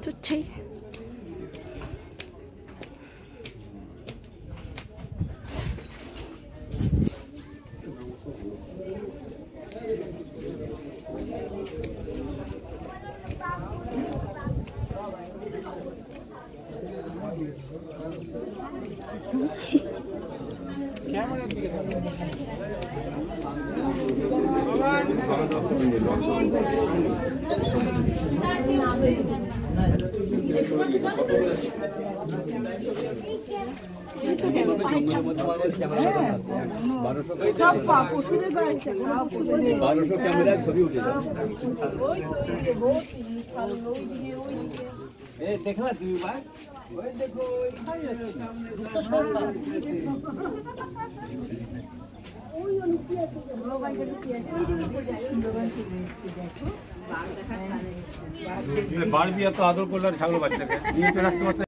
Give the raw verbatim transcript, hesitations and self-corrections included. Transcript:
좋지. ক্যামেরার দিকে বারোশো ক্যামেরায় ছবি উঠে যাবে। দেখলা তুমি ভাই ওই দেখো বাড়বি এত আদর করলে ছাগল বাচ্চাকে নিয়ে চলে আসতে পারতে।